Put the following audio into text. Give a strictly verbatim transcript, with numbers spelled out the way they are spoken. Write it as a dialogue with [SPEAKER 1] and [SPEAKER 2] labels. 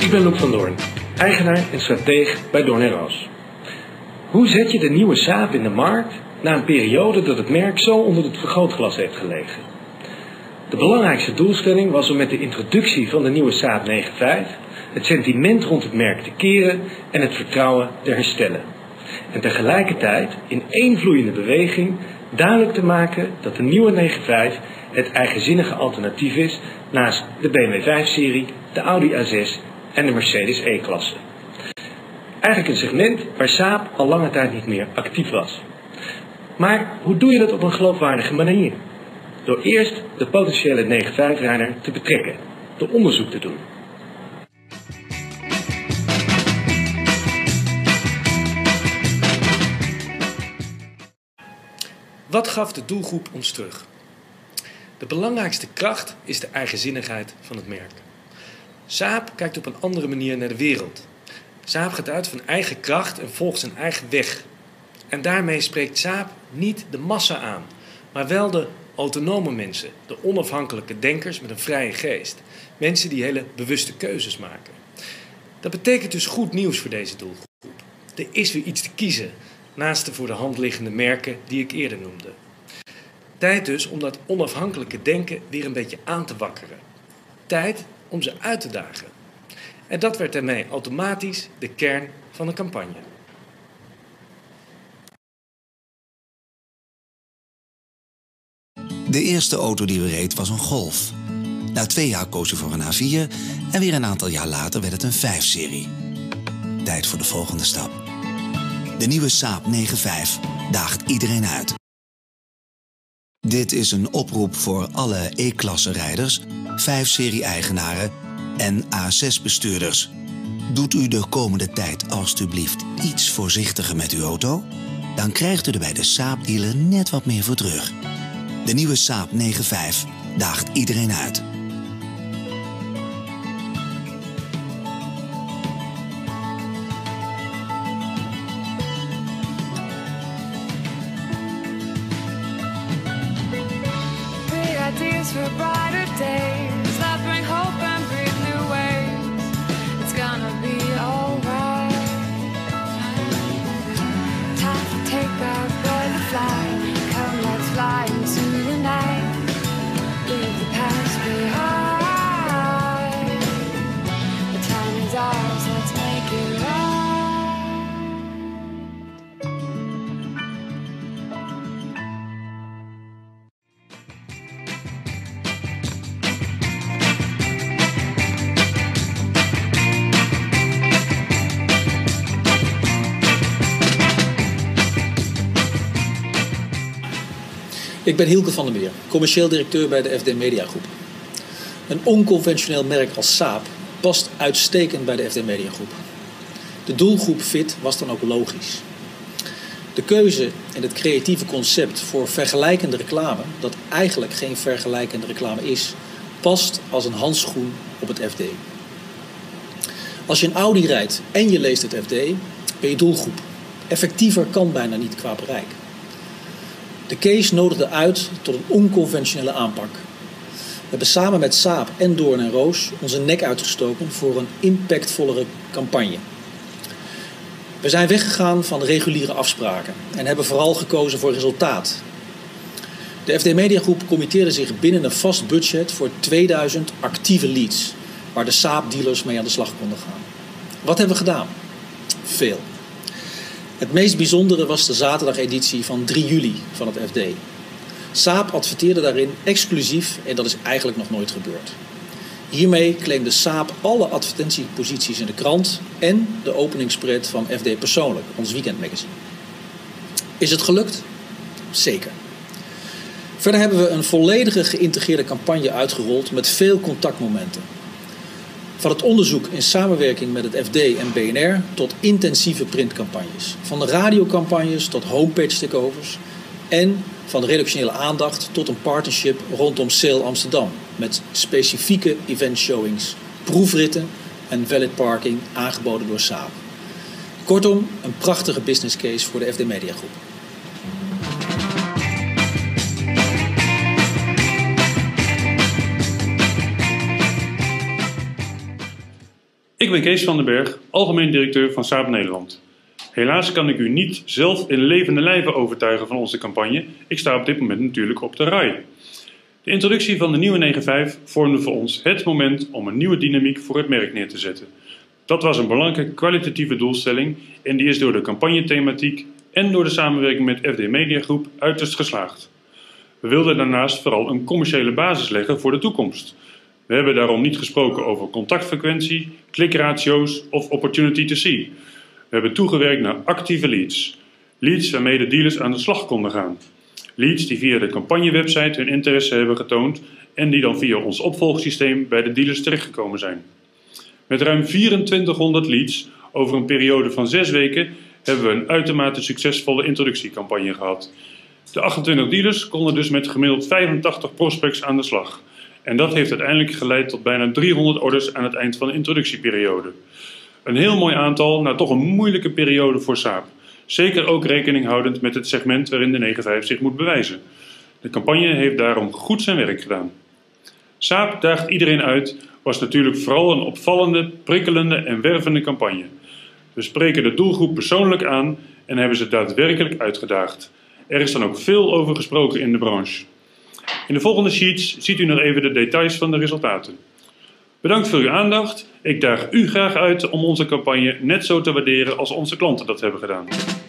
[SPEAKER 1] Ik ben Loek van Doorn, eigenaar en strateeg bij Doorn en Roos. Hoe zet je de nieuwe Saab in de markt na een periode dat het merk zo onder het vergrootglas heeft gelegen? De belangrijkste doelstelling was om met de introductie van de nieuwe Saab negen vijf het sentiment rond het merk te keren en het vertrouwen te herstellen. En tegelijkertijd in één vloeiende beweging duidelijk te maken dat de nieuwe negen vijf het eigenzinnige alternatief is naast de B M W vijf serie, de Audi A zes en de Mercedes E-klasse. Eigenlijk een segment waar Saab al lange tijd niet meer actief was. Maar hoe doe je dat op een geloofwaardige manier? Door eerst de potentiële negen vijf-rijder te betrekken, door onderzoek te doen. Wat gaf de doelgroep ons terug? De belangrijkste kracht is de eigenzinnigheid van het merk. Saab kijkt op een andere manier naar de wereld. Saab gaat uit van eigen kracht en volgt zijn eigen weg. En daarmee spreekt Saab niet de massa aan, maar wel de autonome mensen, de onafhankelijke denkers met een vrije geest. Mensen die hele bewuste keuzes maken. Dat betekent dus goed nieuws voor deze doelgroep. Er is weer iets te kiezen, naast de voor de hand liggende merken die ik eerder noemde. Tijd dus om dat onafhankelijke denken weer een beetje aan te wakkeren. Tijd om ze uit te dagen. En dat werd daarmee automatisch de kern van de campagne.
[SPEAKER 2] De eerste auto die we reed was een Golf. Na twee jaar koos hij voor een A vier en weer een aantal jaar later werd het een vijf serie. Tijd voor de volgende stap. De nieuwe Saab negen vijf daagt iedereen uit. Dit is een oproep voor alle E-klasse rijders, vijf serie eigenaren en A zes bestuurders. Doet u de komende tijd alstublieft iets voorzichtiger met uw auto? Dan krijgt u er bij de Saab dealer net wat meer voor terug. De nieuwe Saab negen vijf daagt iedereen uit.
[SPEAKER 3] Ideas for brighter days that bring hope and breathe new ways. It's gonna be alright. Time to take our bird and fly. Come, let's fly into the night. Leave the past behind. The time is ours, let's make it right.
[SPEAKER 4] Ik ben Hielke van der Meer, commercieel directeur bij de F D Media Groep. Een onconventioneel merk als Saab past uitstekend bij de F D Media Groep. De doelgroep fit was dan ook logisch. De keuze en het creatieve concept voor vergelijkende reclame, dat eigenlijk geen vergelijkende reclame is, past als een handschoen op het F D. Als je een Audi rijdt en je leest het F D, ben je doelgroep. Effectiever kan bijna niet qua bereik. De case nodigde uit tot een onconventionele aanpak. We hebben samen met Saab en Doorn en Roos onze nek uitgestoken voor een impactvollere campagne. We zijn weggegaan van reguliere afspraken en hebben vooral gekozen voor resultaat. De F D Media Groep committeerde zich binnen een vast budget voor tweeduizend actieve leads, waar de Saab dealers mee aan de slag konden gaan. Wat hebben we gedaan? Veel. Het meest bijzondere was de zaterdageditie van drie juli van het F D. Saab adverteerde daarin exclusief en dat is eigenlijk nog nooit gebeurd. Hiermee claimde Saab alle advertentieposities in de krant en de openingsspread van F D Persoonlijk, ons weekendmagazine. Is het gelukt? Zeker. Verder hebben we een volledige geïntegreerde campagne uitgerold met veel contactmomenten. Van het onderzoek in samenwerking met het F D en B N R tot intensieve printcampagnes. Van de radiocampagnes tot homepage takeovers. En van de redactionele aandacht tot een partnership rondom Sale Amsterdam. Met specifieke event-showings, proefritten en valet parking aangeboden door Saab. Kortom, een prachtige business case voor de F D Media Groep.
[SPEAKER 5] Ik ben Kees van den Berg, algemeen directeur van Saab Nederland. Helaas kan ik u niet zelf in levende lijven overtuigen van onze campagne. Ik sta op dit moment natuurlijk op de rij. De introductie van de nieuwe negen vijf vormde voor ons het moment om een nieuwe dynamiek voor het merk neer te zetten. Dat was een belangrijke kwalitatieve doelstelling en die is door de campagnethematiek en door de samenwerking met F D Media Groep uiterst geslaagd. We wilden daarnaast vooral een commerciële basis leggen voor de toekomst. We hebben daarom niet gesproken over contactfrequentie, klikratio's of opportunity to see. We hebben toegewerkt naar actieve leads. Leads waarmee de dealers aan de slag konden gaan. Leads die via de campagnewebsite hun interesse hebben getoond en die dan via ons opvolgsysteem bij de dealers terechtgekomen zijn. Met ruim vierentwintighonderd leads over een periode van zes weken hebben we een uitermate succesvolle introductiecampagne gehad. De achtentwintig dealers konden dus met gemiddeld vijfentachtig prospects aan de slag. En dat heeft uiteindelijk geleid tot bijna driehonderd orders aan het eind van de introductieperiode. Een heel mooi aantal, na toch een moeilijke periode voor Saab. Zeker ook rekening houdend met het segment waarin de negen vijf zich moet bewijzen. De campagne heeft daarom goed zijn werk gedaan. Saab daagt iedereen uit was natuurlijk vooral een opvallende, prikkelende en wervende campagne. We spreken de doelgroep persoonlijk aan en hebben ze daadwerkelijk uitgedaagd. Er is dan ook veel over gesproken in de branche. In de volgende sheets ziet u nog even de details van de resultaten. Bedankt voor uw aandacht. Ik daag u graag uit om onze campagne net zo te waarderen als onze klanten dat hebben gedaan.